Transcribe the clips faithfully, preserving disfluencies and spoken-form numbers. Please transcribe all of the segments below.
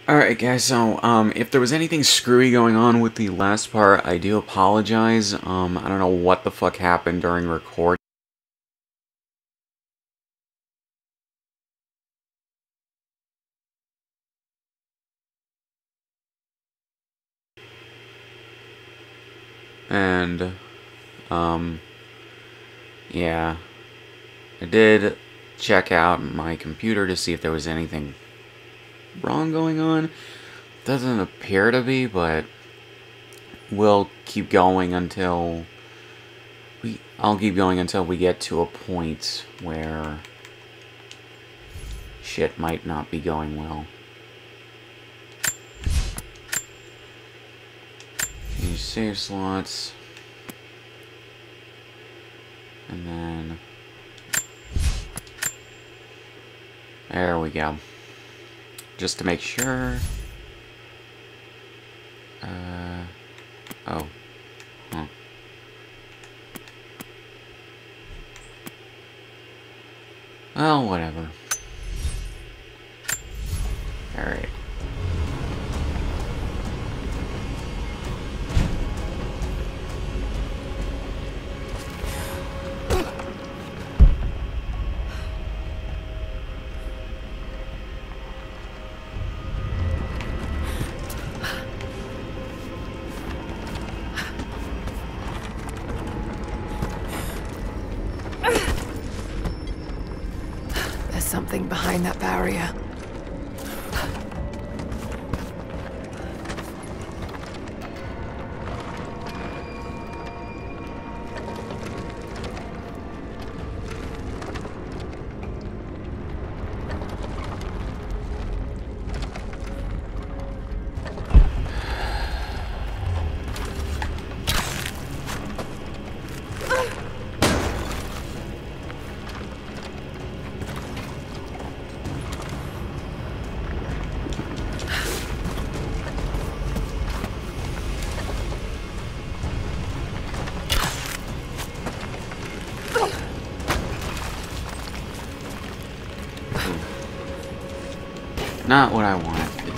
Alright guys, so um, if there was anything screwy going on with the last part, I do apologize. Um, I don't know what the fuck happened during record. And, um, yeah, I did check out my computer to see if there was anything wrong going on. Doesn't appear to be, but we'll keep going until we, I'll keep going until we get to a point where shit might not be going well. These save slots. And then there we go. Just to make sure. Uh, oh. Huh. Well, whatever. Alright. There's something behind that barrier. Not what I wanted to do.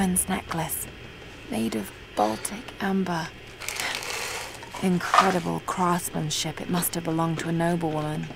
woman's necklace, made of Baltic amber. Incredible craftsmanship. It must have belonged to a noblewoman.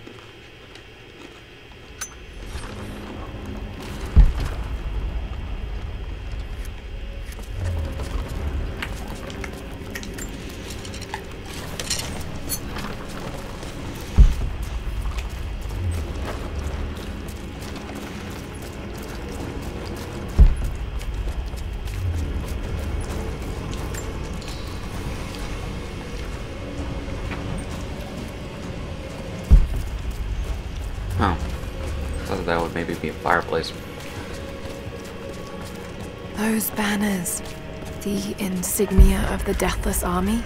Oh. Thought that would maybe be a fireplace. Those banners, the insignia of the Deathless Army.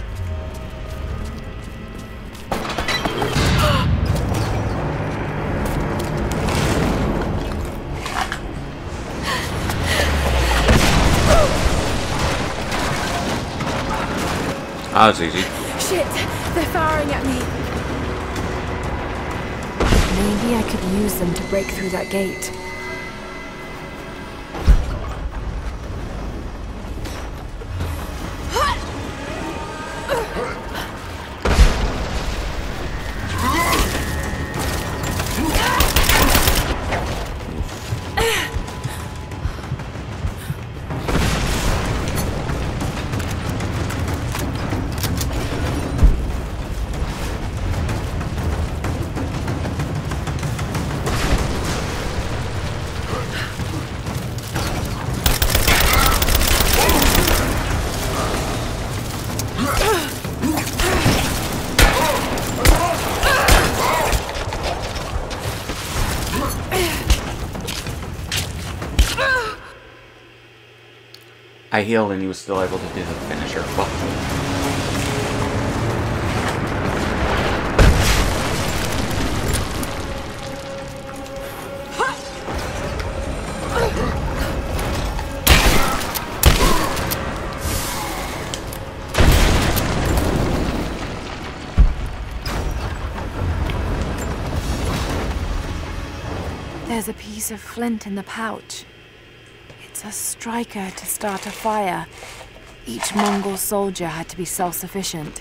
Oh, it's easy. Shit! They're firing at me! Maybe I could use them to break through that gate. I healed and he was still able to do the finisher. Well, There's a piece of flint in the pouch. It's a striker to start a fire. Each Mongol soldier had to be self-sufficient.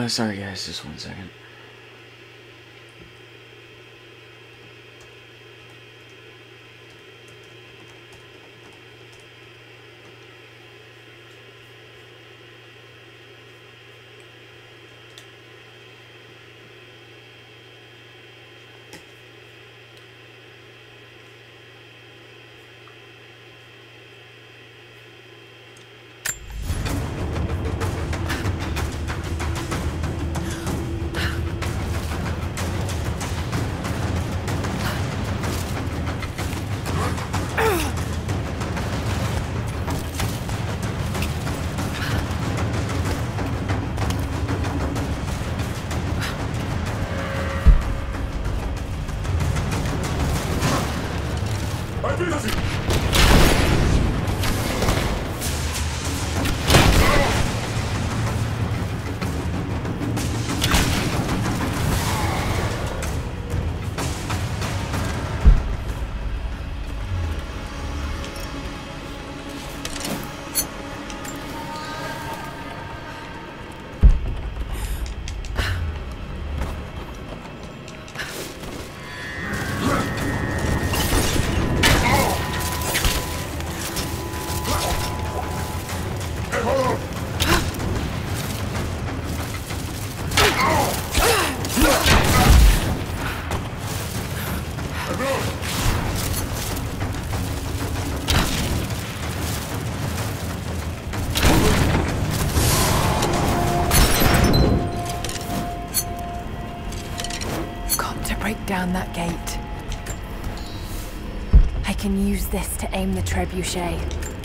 Uh, sorry guys, just one second. Down that gate. I can use this to aim the trebuchet.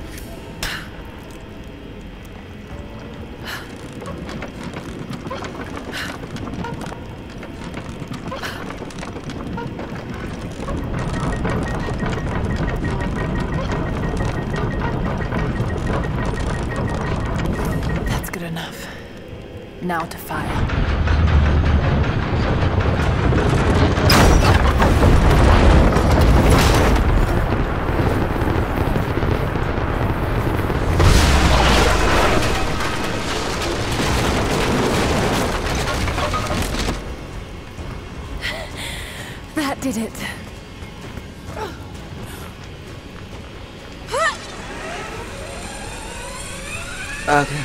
That's good enough. Now to fire. That did it. Okay.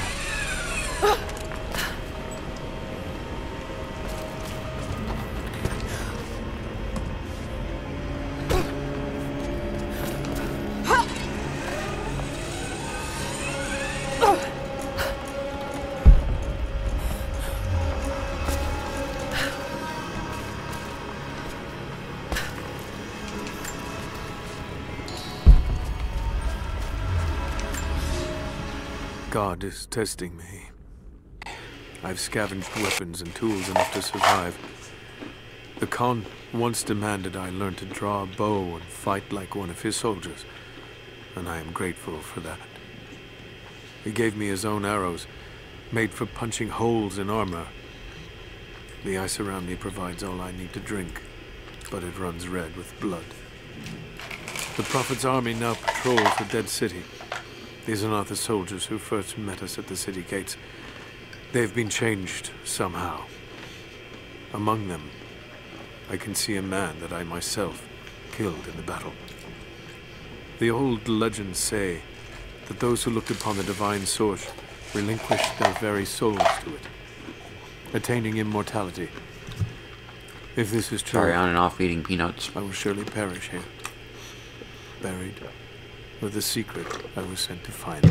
God is testing me. I've scavenged weapons and tools enough to survive. The Khan once demanded I learn to draw a bow and fight like one of his soldiers, and I am grateful for that. He gave me his own arrows, made for punching holes in armor. The ice around me provides all I need to drink, but it runs red with blood. The Prophet's army now patrols the Dead City. These are not the soldiers who first met us at the city gates. They've been changed somehow. Among them, I can see a man that I myself killed in the battle. The old legends say that those who looked upon the divine source relinquished their very souls to it, attaining immortality. If this is true, Sorry, on and off eating peanuts. I will surely perish here, buried with the secret I was sent to find.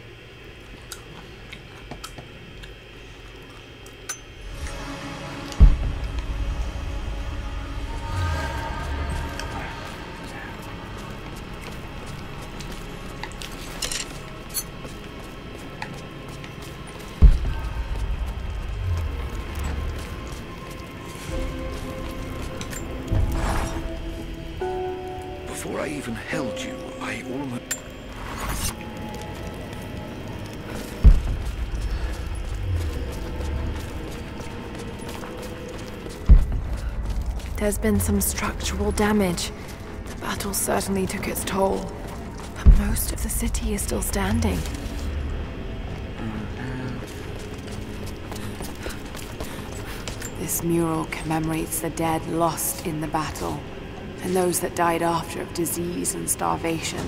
Before I even held you, I almost... There's been some structural damage. The battle certainly took its toll. But most of the city is still standing. This mural commemorates the dead lost in the battle, and those that died after of disease and starvation.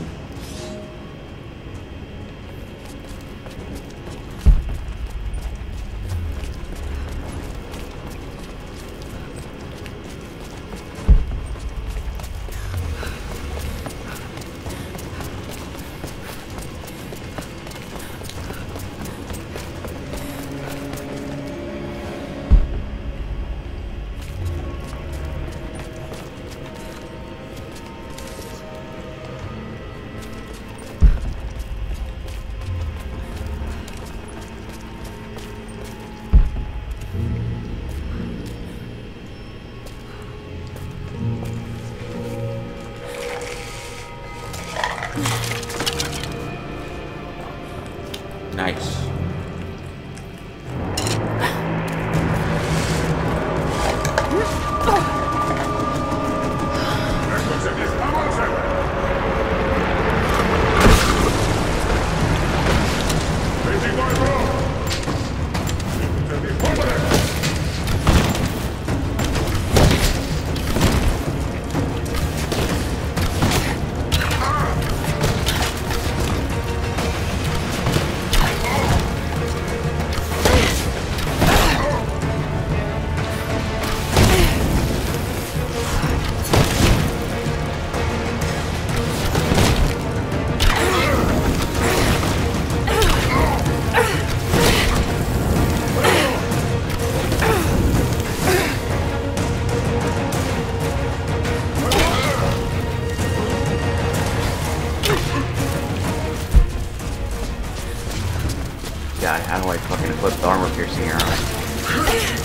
Nice. God, how do I fucking equip the armor piercing arrow?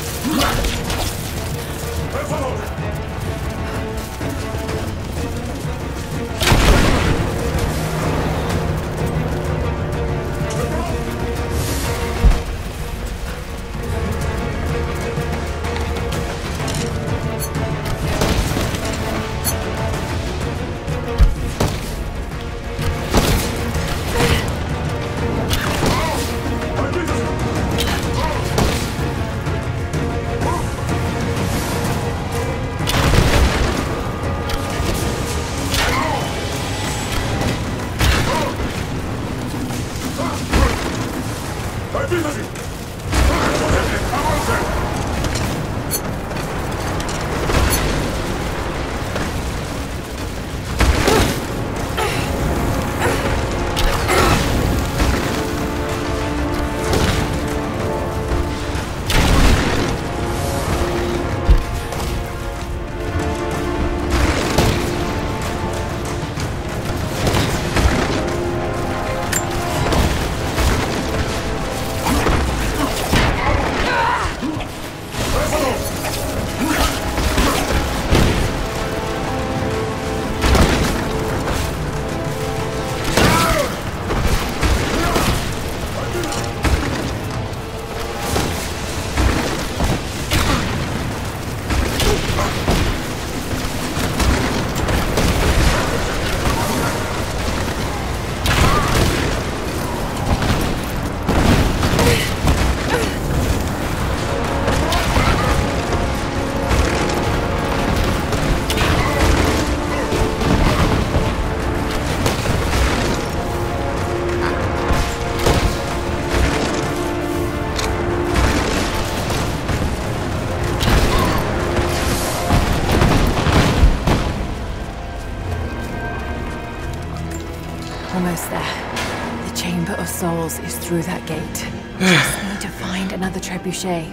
Almost there. The Chamber of Souls is through that gate. Just need to find another trebuchet.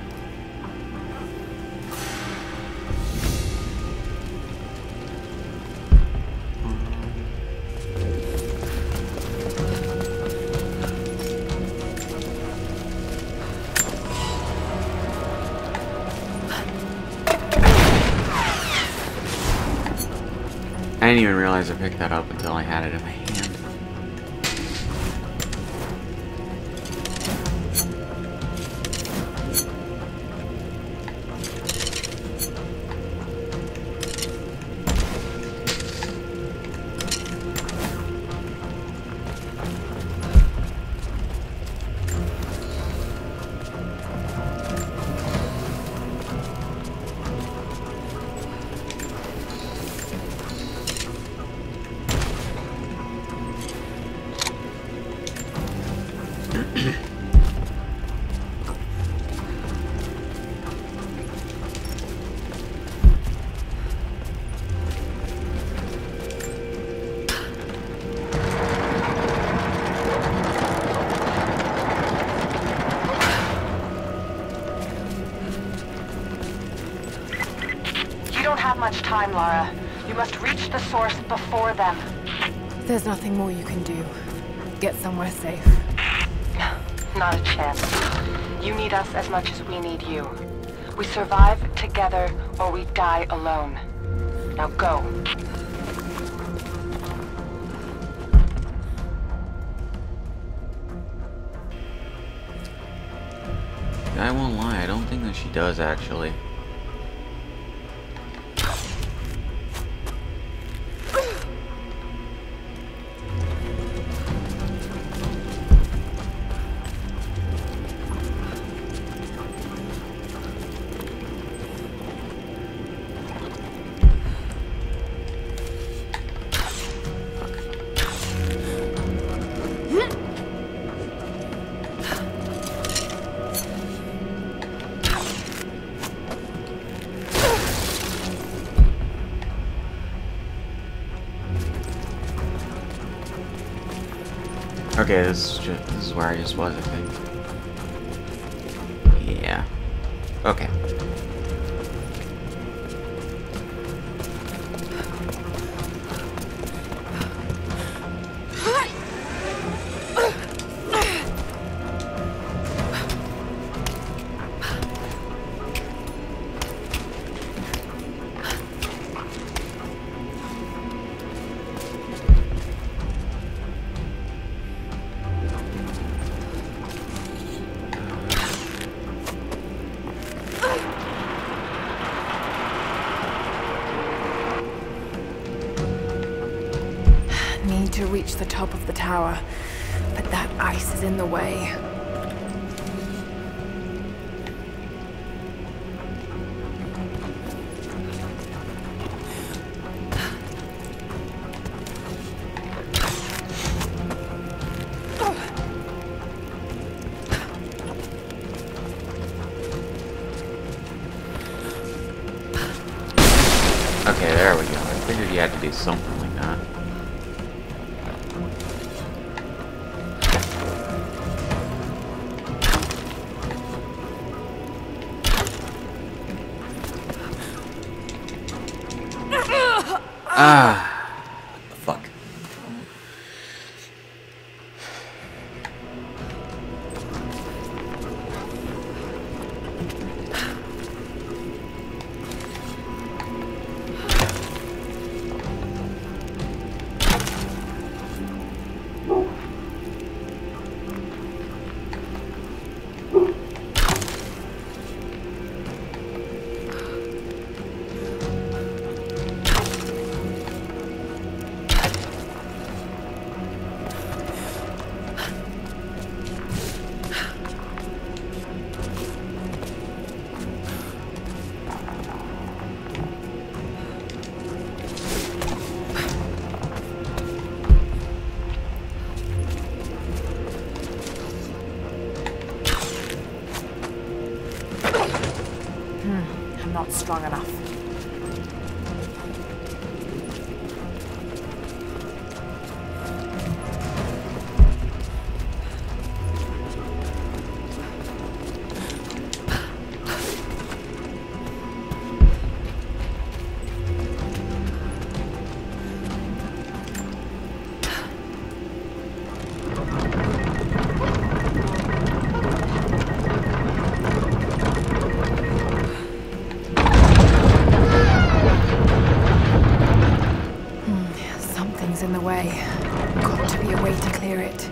I didn't even realize I picked that up until I had it in my hand. much time, Lara. You must reach the source before them. There's nothing more you can do. Get somewhere safe. Not a chance. You need us as much as we need you. We survive together, or we die alone. Now go. I won't lie, I don't think that she does actually. Okay, this is just, this is where I just was, I think. Yeah. Okay. To reach the top of the tower, but that ice is in the way. Okay, there we go. I figured you had to do something like that. Ah, fuck. Not strong enough. In the way. Got to be a way to clear it.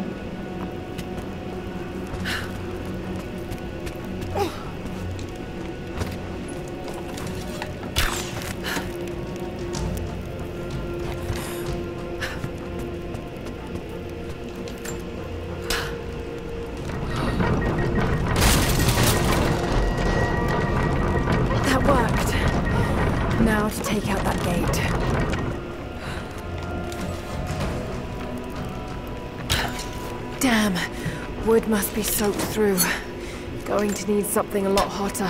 That worked. Now to take out that gate. Damn, wood must be soaked through. Going to need something a lot hotter.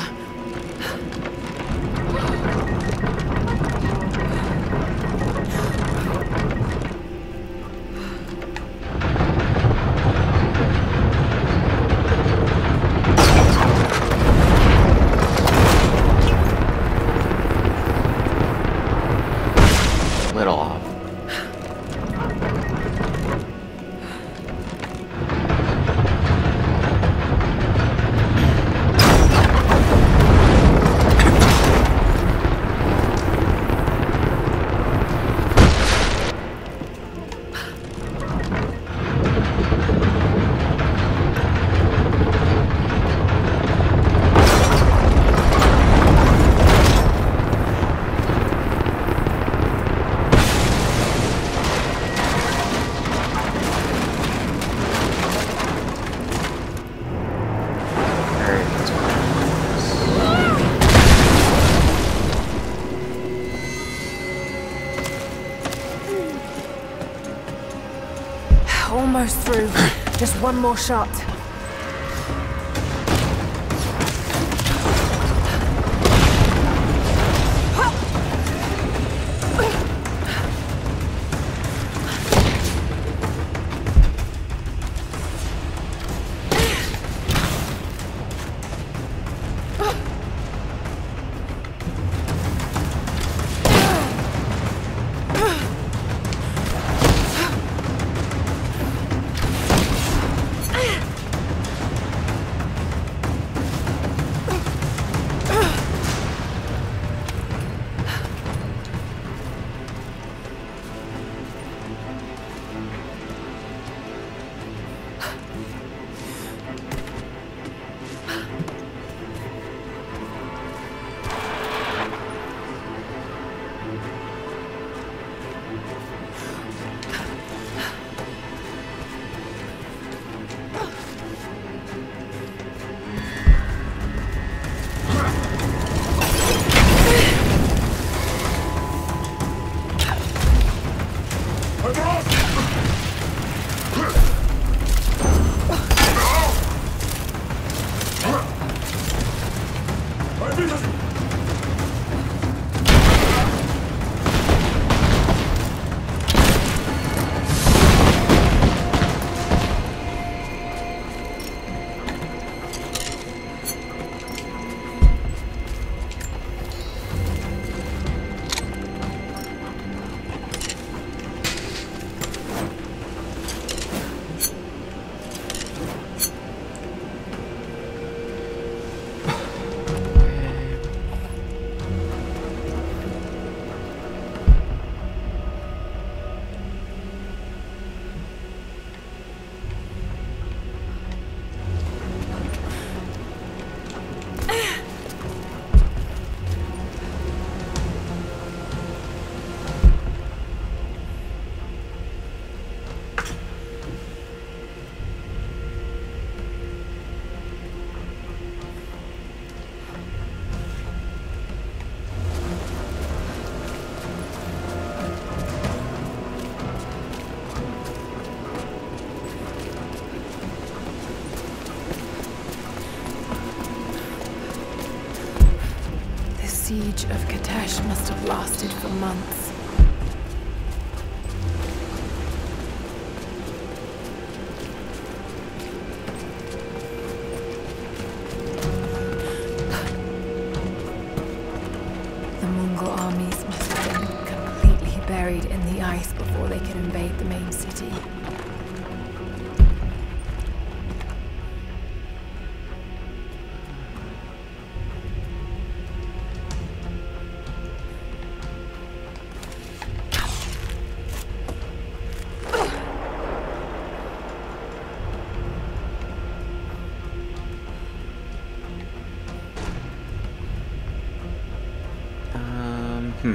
Almost through. Just one more shot. The siege of Katesh must have lasted for months. The Mongol armies must have been completely buried in the ice before they could invade the main city. Hmm.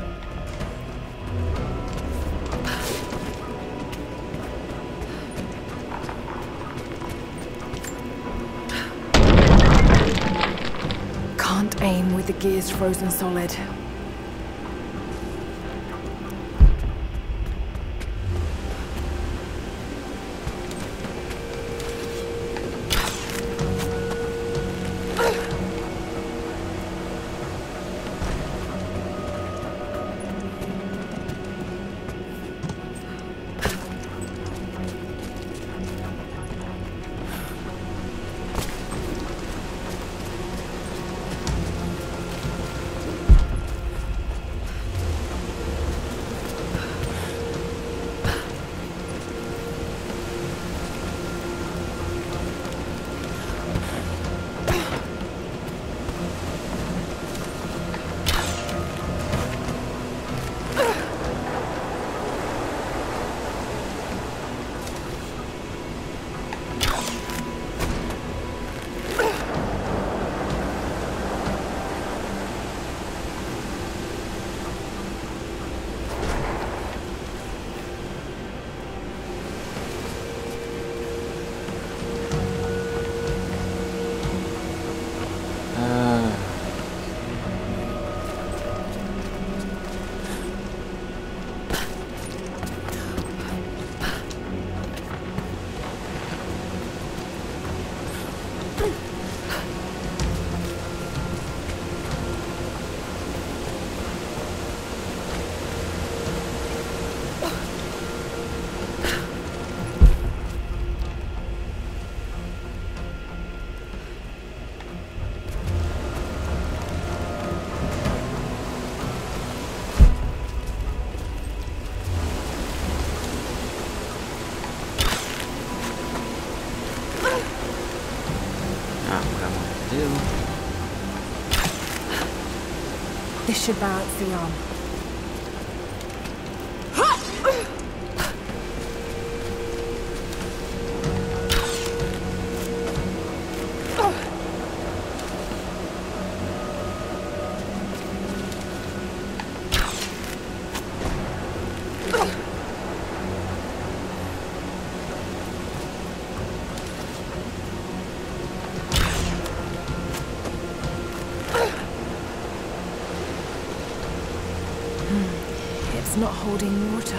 Can't aim with the gears frozen solid. This should balance the arm. It's not holding water.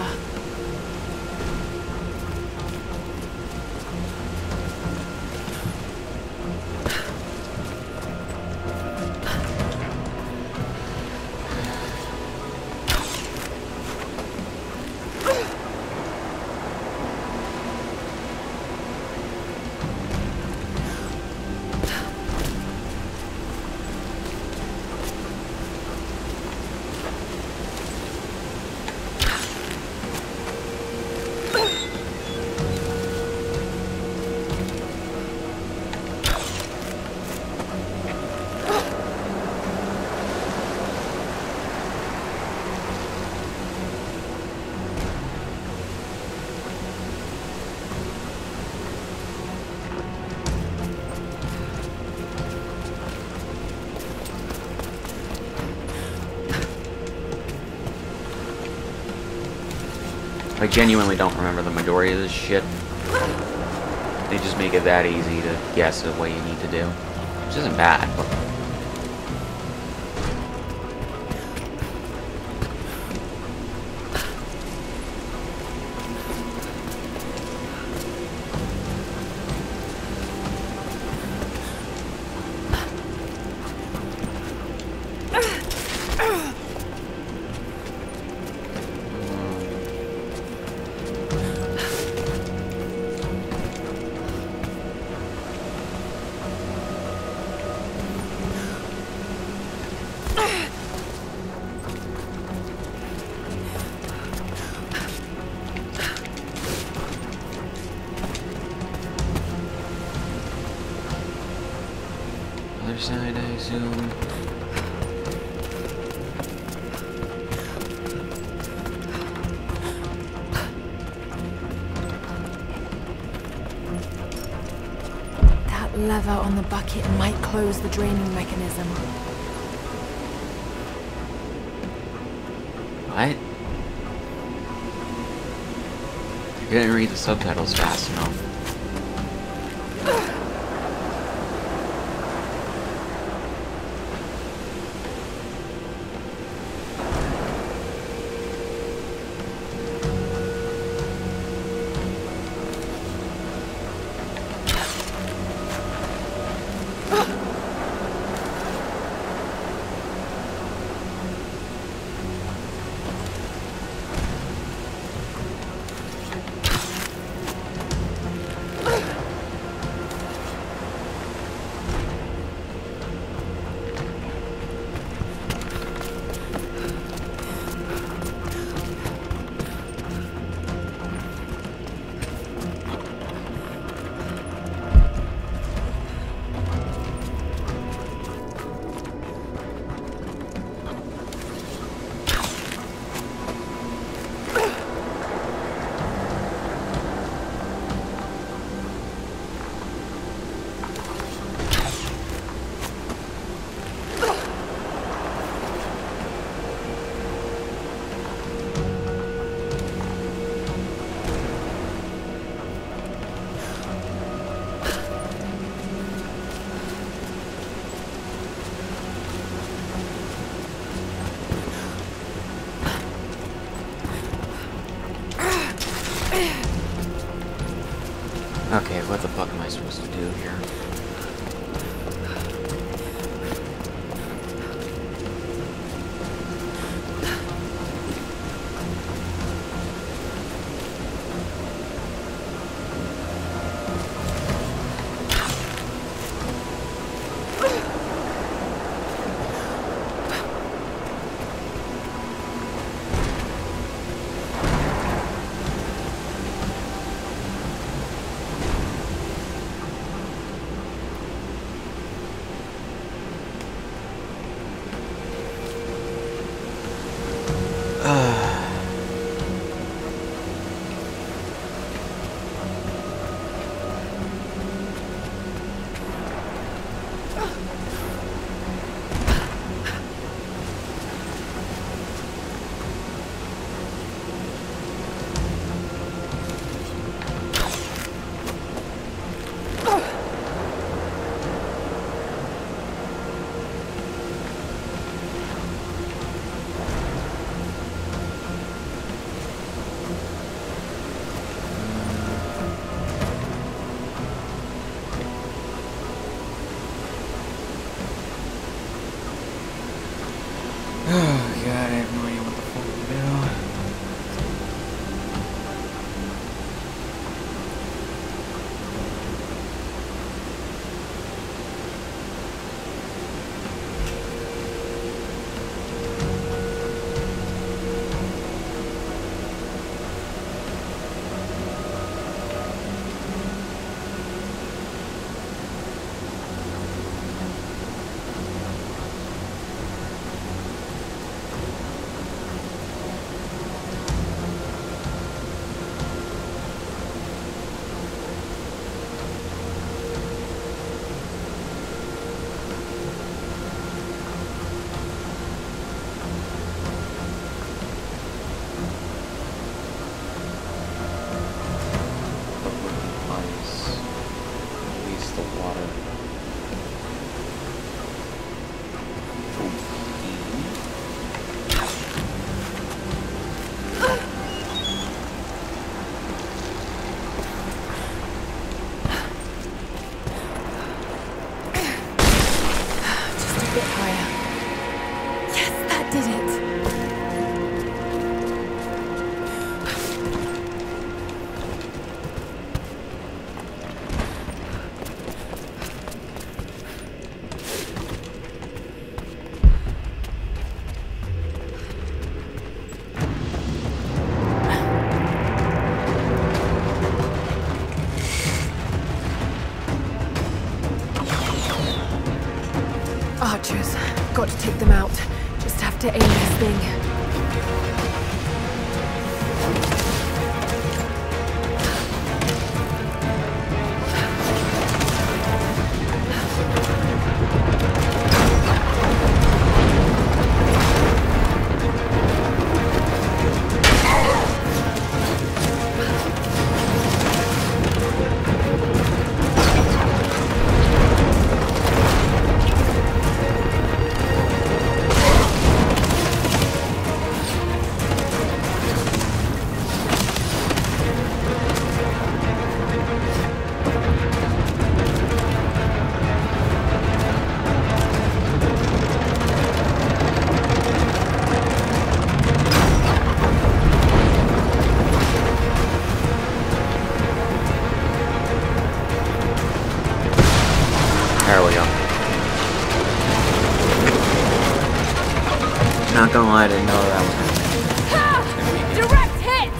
I genuinely don't remember the majority of this shit. They just make it that easy to guess at what you need to do. Which isn't bad, but... Other side, I assume. That lever on the bucket might close the draining mechanism. What? I couldn't read the subtitles fast enough. Okay, what the fuck am I supposed to do here? archers. Got to take them out. Just have to aim this thing. There we go. Not gonna lie, I didn't know that was gonna be good. Direct hits!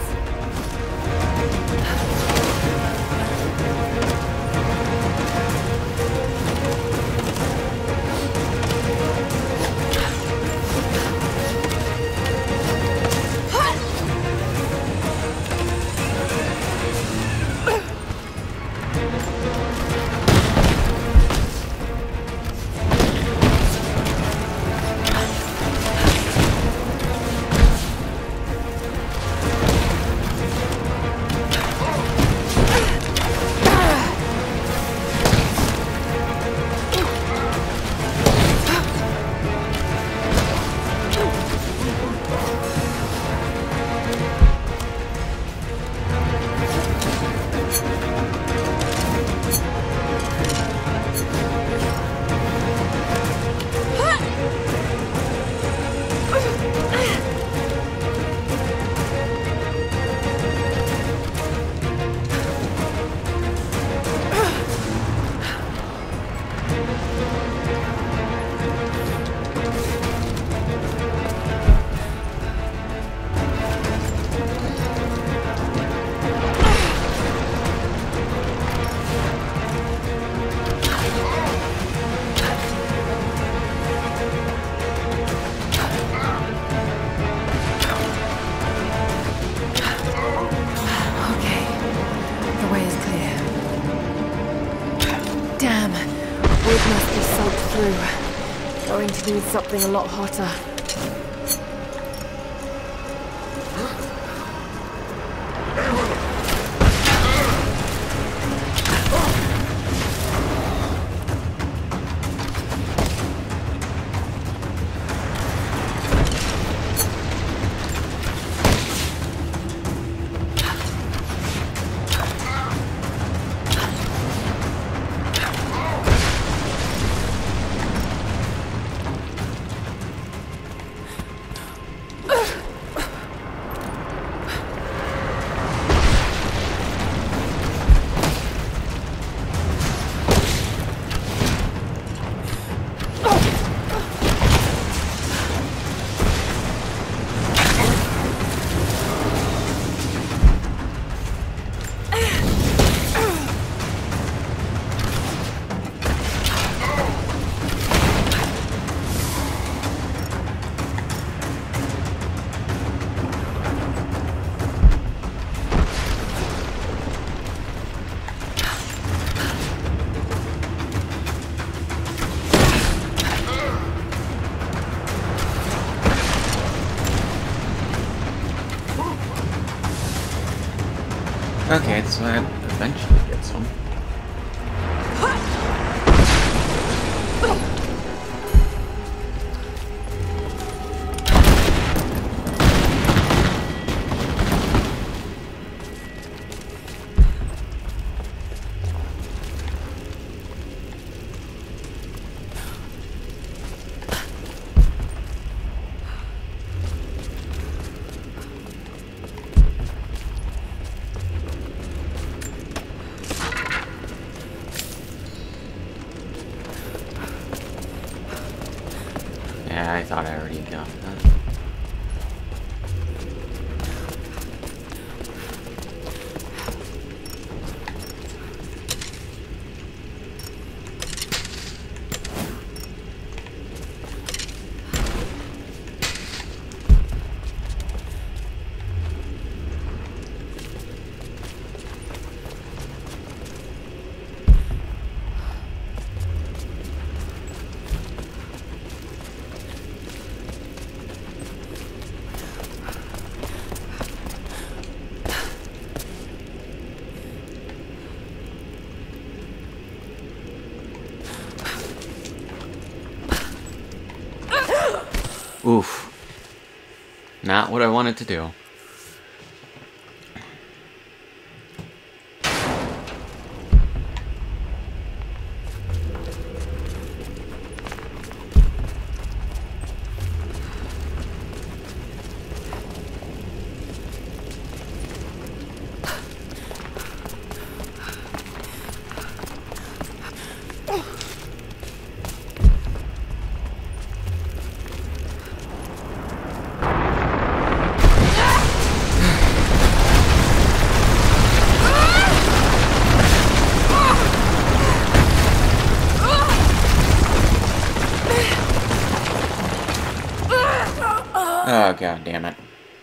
Going to need something a lot hotter. Okay, so I eventually get some. Yeah, I thought I already got that. Oof. Not what I wanted to do. Oh, god damn it.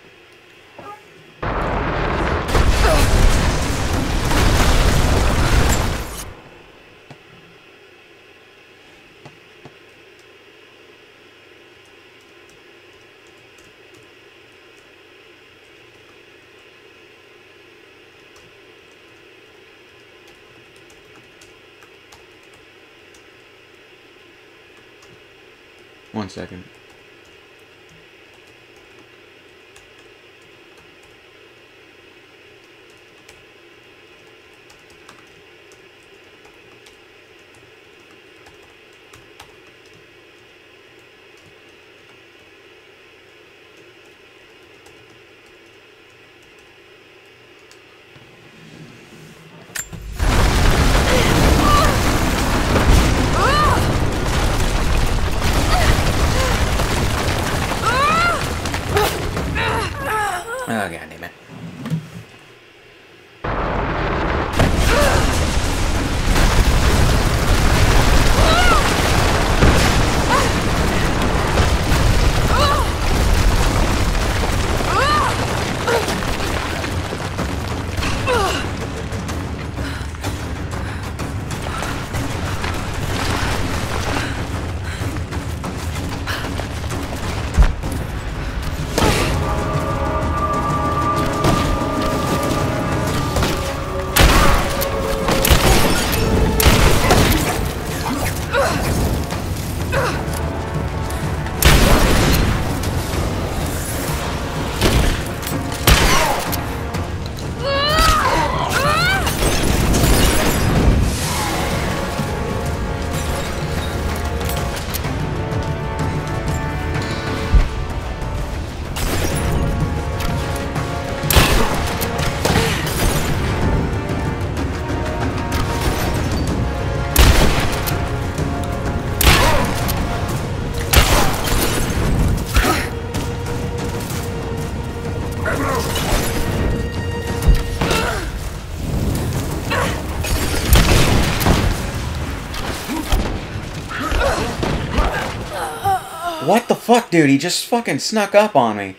One second. Oh, god damn it. What the fuck, dude? He just fucking snuck up on me.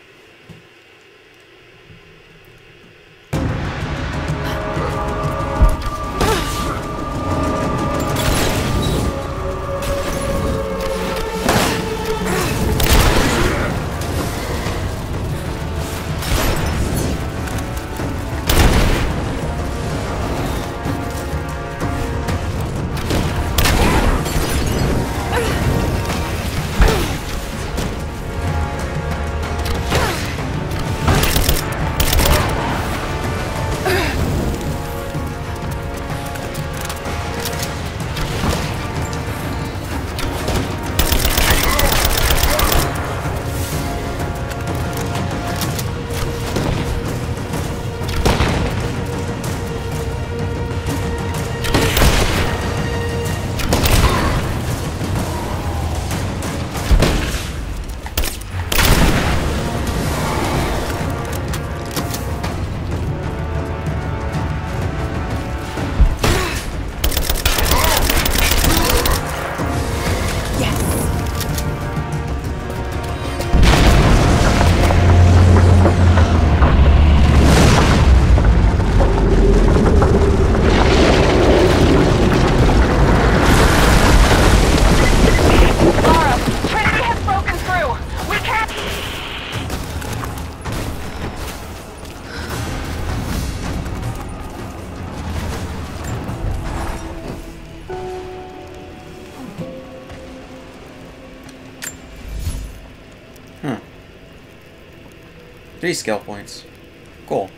Three skill points. Cool.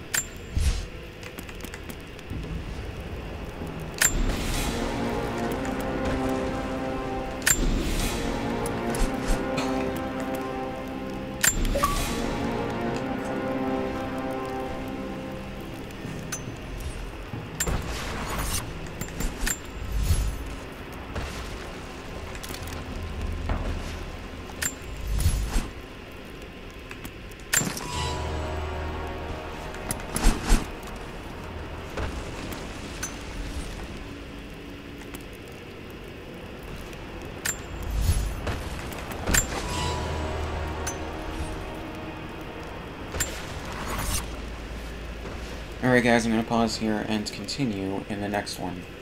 Alright guys, I'm going to pause here and continue in the next one.